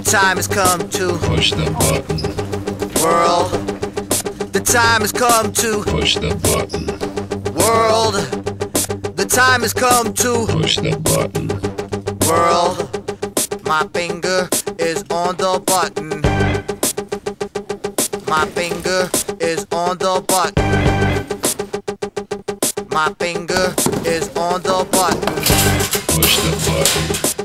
time has come to push the button. World, the time has come to Push the button. World, the time has come to Push the button. World, my finger is on the button. My finger is on the button. My finger is on the button. Push the button.